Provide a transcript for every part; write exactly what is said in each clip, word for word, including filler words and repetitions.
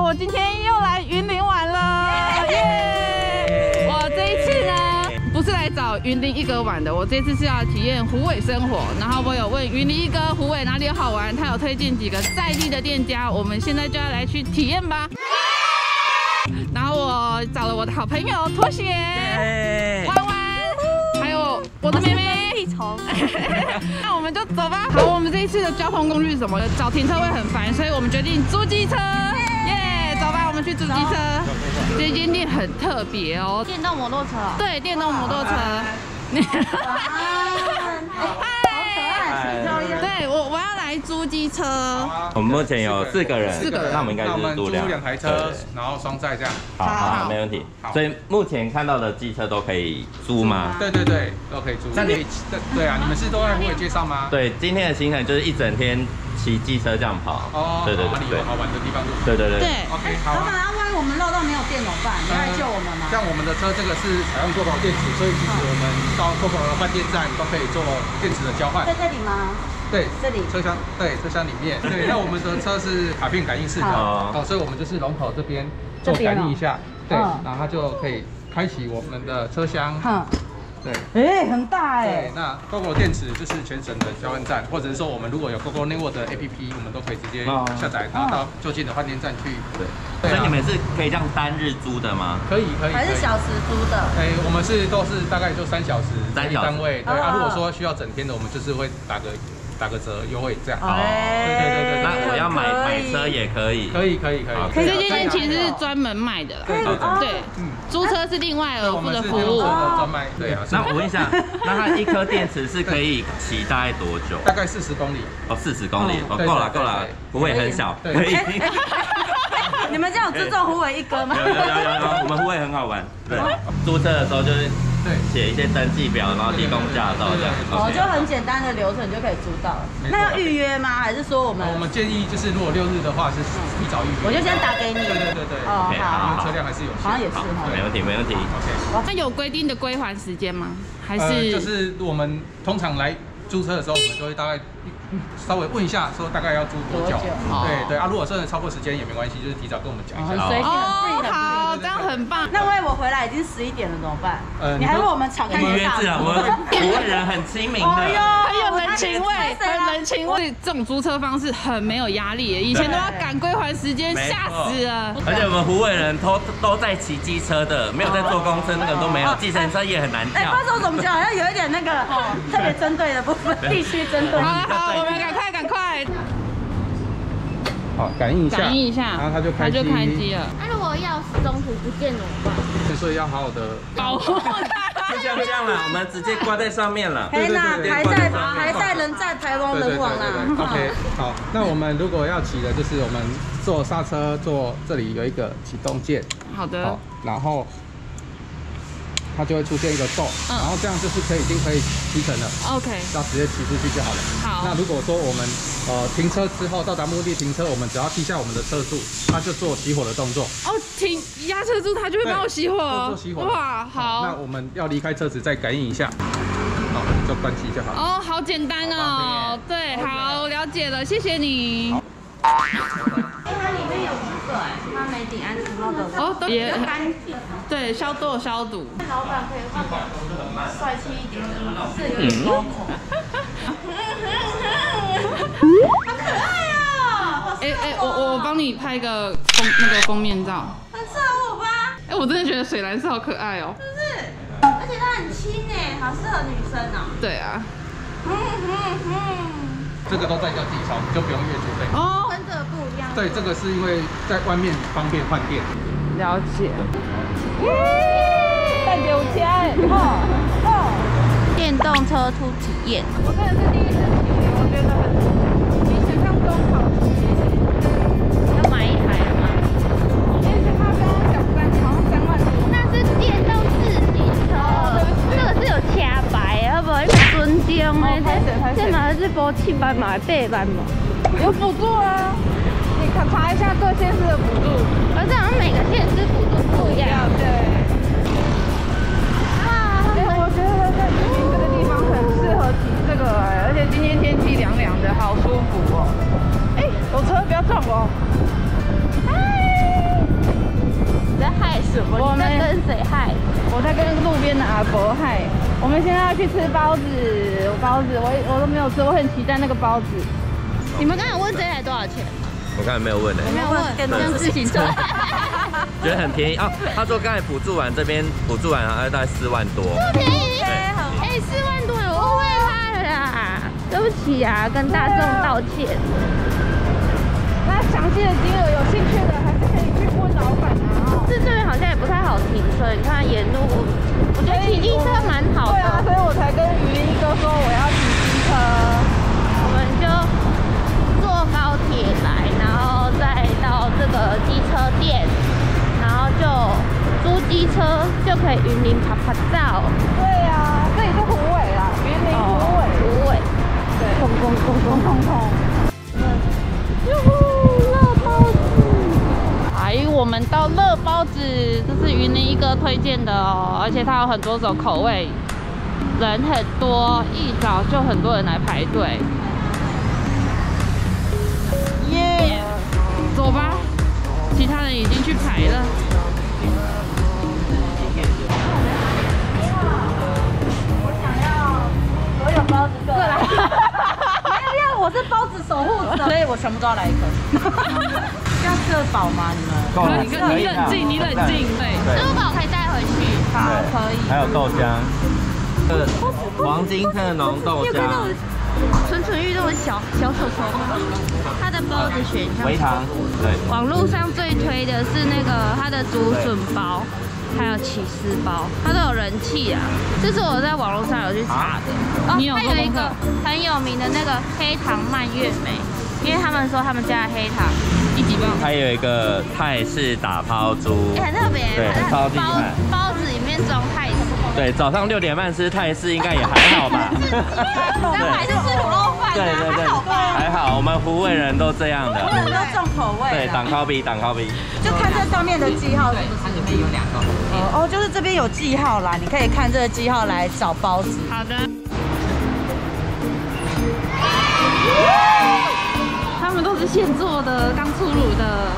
我今天又来云林玩了，耶！我这一次呢，不是来找云林一哥玩的，我这次是要体验虎尾生活。然后我有问云林一哥虎尾哪里有好玩，他有推荐几个在地的店家，我们现在就要来去体验吧。然后我找了我的好朋友拖鞋、弯弯，还有我的妹妹。 那我们就走吧。好，我们这一次的交通工具是什么？找停车位很烦，所以我们决定租机车。耶，走吧，我们去租机车。这间店很特别哦， 电动摩托车。 对，电动摩托车。对我，我要来租机车。 我们目前有四个人， 四个人， 那我们应该是租两两台车，然后双载这样。 好好，没问题。所以目前看到的机车都可以租吗？ 对对对，都可以租。那你对啊，你们是都在虎尾介绍吗？ 对，今天的行程就是一整天骑机车这样跑。哦，对对对， 有好玩的地方就对对对。 对 ，OK， 好。 老板，那万一我们绕道没有电怎么办？你来救我们吗？ 像我们的车这个是采用多宝电池，所以其实我们到多宝的换电站都可以做电池的交换。 在这里吗？ 对， 这里车厢对车厢里面，对，那我们的车是卡片感应式的，哦，所以我们就是龙头这边做感应一下，对，然后它就可以开启我们的车厢，对， 哎，很大哎。 对，那 GoGo 电池就是全省的交换站，或者是说我们如果有 GoGo Network 的 A P P， 我们都可以直接下载，然后到就近的换电站去。对， 所以你们是可以这样单日租的吗？ 可以可以。 还是小时租的？ 哎，我们是都是大概就三小时单单位，对啊，如果说需要整天的，我们就是会打个。 打个折优惠这样， 哦，对对对对，那我要买买车也可以， 可以可以可以。 这间店其实是专门卖的啦， 对对对，租车是另外额付的服务。 专卖，对啊。 那我问一下，那它一颗电池是可以骑大概多久？ 大概四十公里。 哦，四十公里，哦，够了够了，虎尾很小，可以。 你们这样有尊重虎尾一哥吗？ 有有有有有，我们虎尾很好玩，对，租车的时候就是。 写一些登记表，然后提供驾照这样。 哦，就很简单的流程就可以租到了。那要预约吗？还是说我们？ 我们建议就是如果六日的话是提早预约。 我就先打给你。 对对对对。 哦，好。 因为车辆还是有限。 好像也是哈。 没问题没问题。 OK。 那有规定的归还时间吗？还是？ 就是我们通常来租车的时候，我们都会大概稍微问一下，说大概要租多久。对对啊，如果真的超过时间也没关系，就是提早跟我们讲一下。 哦，好，这样很棒。 那万一我回来已经十一点了怎么办？呃，你还问我们敞开约制啊，我们虎尾人很亲民的， 很有人情味，很人情味。这种租车方式很没有压力，以前都要赶归还时间，吓死了。 而且我们虎尾人都都在骑机车的，没有在坐公车，那个都没有，计程车也很难叫。 哎，不知道怎么讲，好像有一点那个特别针对的部分，地区针对。 好好，我们赶快赶快。 好，感应一下， 感应一下， 然后它就开机， 它就开机了。 那如果钥匙中途不见怎么办？ 所以要好好的保护它。 就像这样了，我们直接挂在上面了。 对对对，还在还在人在台湾人往啦。 OK， 好，那我们如果要骑的，就是我们做刹车，做这里有一个启动键。 好的。好， 然后。 它就会出现一个洞，然后这样就是可以已经可以骑乘了。OK， 要直接骑出去就好了。好，那如果说我们呃停车之后到达目的停车，我们只要踢下我们的车速，它就做熄火的动作。 哦，停压车住，它就会帮我熄火。 做熄火。 哇，好。 那我们要离开车子再感应一下，好，就关机就好了。 哦，好简单哦。对，好，了解了，谢谢你。 哎，它里面有这个哎，它没顶安全帽的哦，也干净， 对，消毒消毒。 老板可以换帅气一点的，是有点高口。好可爱哦！ 哎哎，我我帮你拍个封那个封面照， 很适合我吧？ 哎，我真的觉得水蓝色好可爱哦。 是不是？而且它很轻哎，好适合女生哦。 对啊。嗯嗯嗯。这个都在叫地超，你就不用月租费。 哦，跟这个不一样。 对，这个是因为在外面方便换电。 了解。带九千，哦哦。 电动车初体验。 我真的是第一次骑，我觉得很比想象中好骑。 要买一台了吗？ 因为他刚刚讲三，好像三万多。 那是电动自行车，这个是有车牌，好不好？你尊重的，这这嘛是补七万嘛，八万嘛？ 有补助啊，你看查一下各县市的补助， 而且好像每个县市补助不一样。 对。啊，哎，我觉得在云林这个地方很适合骑这个哎，而且今天天气凉凉的，好舒服哦。哎，有车不要撞我。嗨。 边的阿伯嗨。我们现在要去吃包子，包子我我都没有吃，我很期待那个包子。 你们刚才问这台多少钱？ 我刚才没有问呢、 欸，没有问，跟自行车。 觉得很便宜哦。他说刚才补助完这边补助完好像大概四万多。 这么便宜？哎，四万多，我误会他了啦，对不起啊，跟大众道歉。 那详细的金额有兴趣的还是可以去问老板啊。 这这边好像也不太好停车，你看沿路，我觉得骑机车蛮好的。 对啊，所以我才跟雨林一哥说我要骑机车。 我们就坐高铁来，然后再到这个机车店，然后就租机车就可以云林拍拍照。 对啊，这里是虎尾啦，云林虎尾。 虎尾。 对。 空空空空空空。哟呼，乐包子！ 哎，我们到乐包子，这是云林一哥推荐的哦，而且它有很多种口味，人很多，一早就很多人来排队。耶，走吧，其他人已经去排了。 我想要所有包子各来。没有要，我是包子守护者，所以我全部都要来一个。要吃饱吗？你们？ 够了， 你你冷静，你冷静，对。 吃不饱可以带回去。 好，可以。 还有豆浆，这黄金特浓豆浆。 蠢蠢欲动的小小手手吗？它的包子选项。 微糖，对。 网络上最推的是那个它的竹笋包，还有起司包，它都有人气啊。这是我在网络上有去查的。哦， 你有它有一个很有名的那个黑糖蔓越莓，因为他们说他们家的黑糖一级棒。 还有一个泰式打抛猪， 欸、很特别， 对，超厉害。 包子里面装泰式。 对，早上六点半吃泰式应该也还好吧？ 但还是吃卤肉饭、啊， 对对对，还好，我们湖尾人都这样的。 湖尾人都重口味。 对，挡靠比，挡靠比。 就看这上面的记号是不是？它里面有两个。哦哦，就是这边有记号啦，你可以看这个记号来找包子。 好的。他们都是现做的，刚出炉的。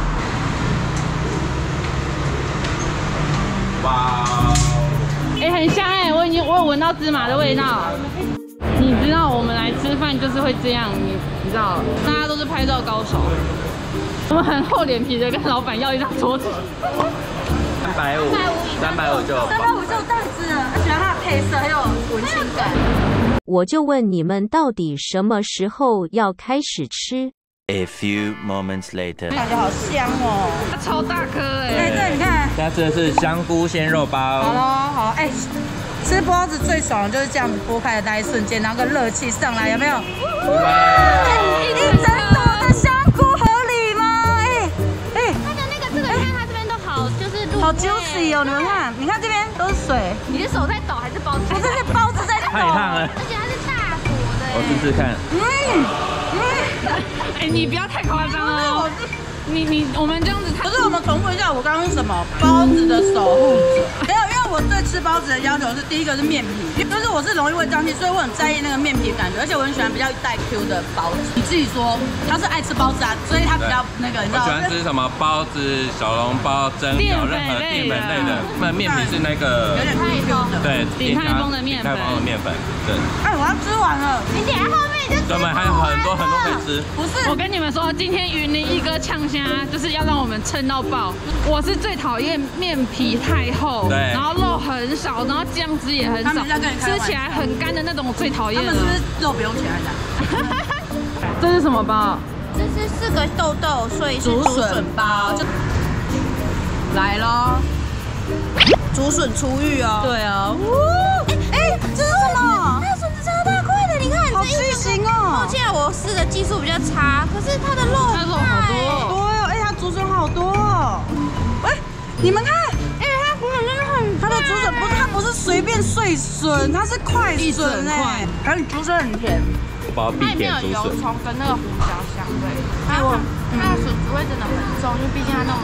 哇！ 哎、欸，很香哎、欸，我已经我有闻到芝麻的味道。你知道我们来吃饭就是会这样，你你知道，大家都是拍照高手。我们很厚脸皮的跟老板要一张桌子。 三百五，三百五就有。 三百五就有袋子了，而且它的配色很有文青感。 我就问你们到底什么时候要开始吃 ？A few moments later， 感觉好香哦， 它超大颗哎、欸！ 哎、欸，对，你看， 它这是香菇鲜肉包。 好咯，好，哎、欸，吃包子最爽的就是这样子剥开的那一瞬间，然后个热气上来，有没有？哇！一整朵的香菇合理吗？哎、欸、哎， 它的那个这个，你看它这边都好，就是好 juicy 哦，你们看，你看这边都是水， 你的手在抖还是包子？ 不是，是包子在抖。 太烫了， 而且它是大坨的。 我试试看。 嗯嗯。 哎、欸，你不要太夸张哦。你你我们这样子， 可是我们重复一下，我刚刚是什么？包子的守护者。没有，因为我对吃包子的要求是，第一个是面皮，就是我是容易胃胀气，所以我很在意那个面皮的感觉，而且我很喜欢比较带 Q 的包子。你自己说，他是爱吃包子啊，所以他比较那个，你知道？ 我喜欢吃什么包子、小笼包、蒸饺，任何淀粉类的。那面皮是那个有点 Q 的， 对， 鼎泰丰的面粉， 鼎泰丰的面粉，对。 哎，我要吃完了， 你等下后面就。 专门还有很多很多可以吃。 不是，我跟你们说，今天云林一哥呛虾就是要让我们撑到爆。我是最讨厌面皮太厚， 对， 然后肉很少，然后酱汁也很少，吃起来很干的那种，我最讨厌了。 他们是不是肉不用钱来的？ 这是什么包？ 这是四个豆豆，所以是竹笋包。就来咯，竹笋出狱哦。对啊。哎哎，这是什么？ 它的笋子超大块的，你看， 好巨型哦。 抱歉，我试的技术比较差，可是它的肉， 它肉好多， 多哦，哎，它竹笋好多哦。哎，你们看， 哎，它竹笋真的很， 它的竹笋不是它不是随便碎笋，它是块笋哎，而且竹笋很甜。 包必它里面点竹笋， 有油葱跟那个胡椒香味，还有它的笋子味真的很重，因为毕竟它那种大，它这个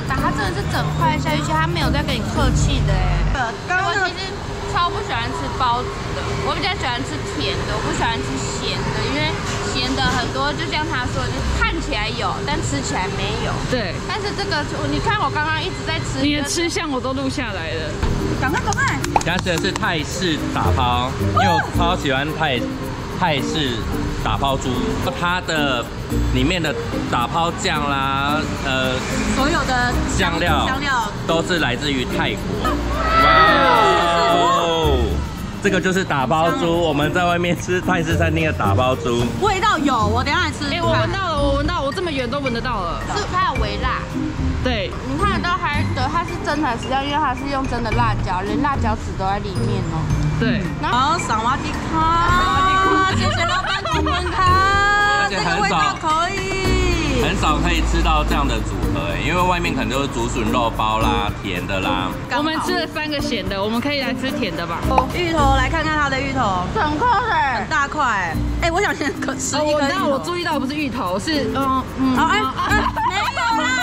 的是整块下去，他没有在跟你客气的哎。 刚刚我其实超不喜欢吃包子的，我比较喜欢吃甜的，我不喜欢吃咸的，因为咸的很多，就像他说的，看起来有，但吃起来没有。 对。但是这个，你看我刚刚一直在吃， 你的吃相我都录下来了。 赶快赶快！ 它吃的是泰式打抛，因为我超喜欢泰泰式打抛猪，它的里面的打抛酱啦，呃， 所有的香料香料都是来自于泰国。哇哦！这个就是打包猪，我们在外面吃泰式餐厅的打包猪， 味道有，我等一下来吃。 哎，我闻到了，我闻到，我这么远都闻得到了。 是它有微辣。 对， 你看得到它的，它是真材实料，因为它是用真的辣椒，连辣椒籽都在里面哦。 对， 然后萨瓦迪卡，谢谢老板同文卡，这个味道可以。 很少可以吃到这样的组合哎，因为外面可能都是竹笋肉包啦、甜的啦。 我们吃了三个咸的，我们可以来吃甜的吧。 芋头，来看看它的芋头， 整颗的， 很大块。哎，我想先可吃一个。 但我注意到不是芋头，是嗯嗯， 好哎，没有啦。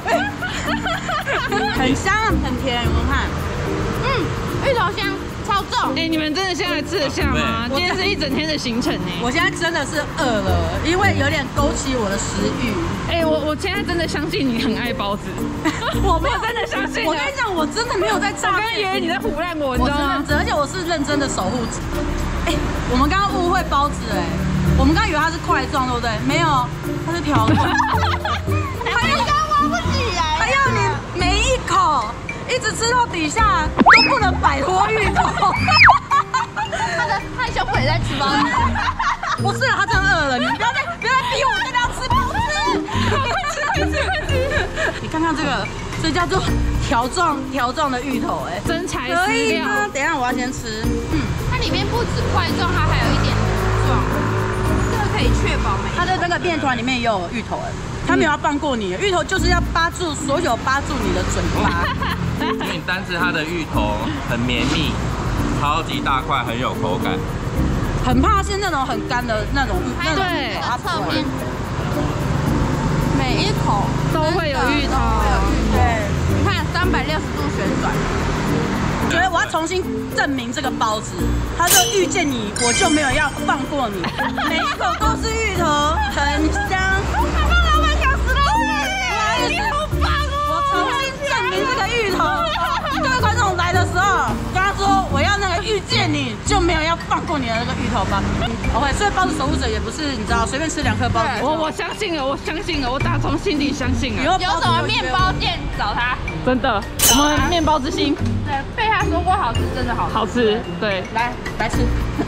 很香，很甜，我看， 嗯，芋头香，超重。 哎，你们真的现在吃得下吗？今天是一整天的行程呢。 我现在真的是饿了，因为有点勾起我的食欲。 哎，我我现在真的相信你很爱包子， 我没有真的相信。 我跟你讲，我真的没有在诈骗。 我刚以为你在唬烂我，你知道吗？ 而且我是认真的守护者。哎，我们刚刚误会包子哎，我们刚以为它是块状，对不对？没有，它是条状。 还要挖不起来， 还要你每一口一直吃到底下都不能摆脱芋头。 他的害羞鬼在吃包子。 不是，他真饿了，你不要再不要再逼我，真的要吃包子。快吃快吃快吃！你看看这个，这叫做条状条状的芋头，哎， 真材可实料。 以吗？等一下我要先吃。 嗯，它里面不止块状，它还有一点糊状，这个可以确保没。 它的那个面团里面也有芋头，哎。他没有要放过你，芋头就是要扒住所有扒住你的嘴巴。 因为你单吃它的芋头很绵密，超级大块，很有口感。 很怕是那种很干的那种芋，那种对， 侧面每一口都会有芋头。 对， 你看三百六十度旋转。 觉得我要重新证明这个包子，他说遇见你我就没有要放过你，每一口都是芋头，很香。 老板想死了， 你好棒哦！我重新证明这个芋头。各位观众来的时候，跟他说我要那个遇见你就没有要放过你的那个芋头吧。OK， 所以包子守护者也不是你知道随便吃两颗包子。 我我相信了，我相信了，我打从心底相信了。 有什么面包店找他？ 真的，我们面包之星。 对，被他说过好吃，真的好吃。 好吃，对， 来来吃。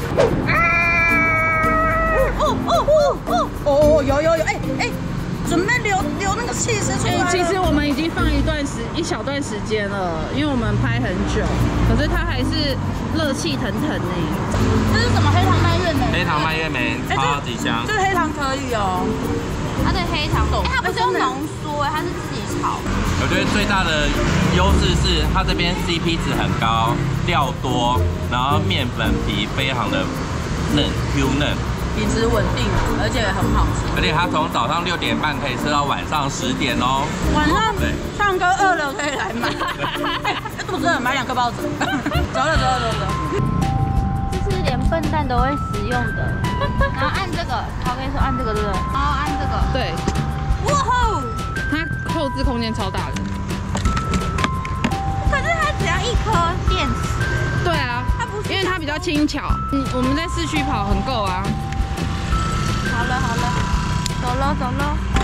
哦哦哦哦哦，有有有，哎哎，准备流流那个气势出来了。 其实我们已经放一段时一小段时间了，因为我们拍很久，可是它还是热气腾腾呢。 这是什么黑糖蔓越莓？ 黑糖蔓越莓超级香。 这个黑糖可以哦。 它的黑糖，哎，它不是用浓缩，它是自己炒。 我觉得最大的优势是它这边 C P 值很高，料多，然后面粉皮非常的嫩 Q 嫩， 品质稳定，而且很好吃。 而且它从早上六点半可以吃到晚上十点哦。 晚上唱歌饿了可以来买，肚子饿买两颗包子。走了走了走了。 这是连笨蛋都会使用的。然后按这个，我跟你说按这个对不对？然后按这个， 对。 哇吼！ 它后置空间超大的。 可是它只要一颗电池。 对啊，它不是，因为它比较轻巧。嗯，我们在市区跑很够啊。 好了好了，走了走了。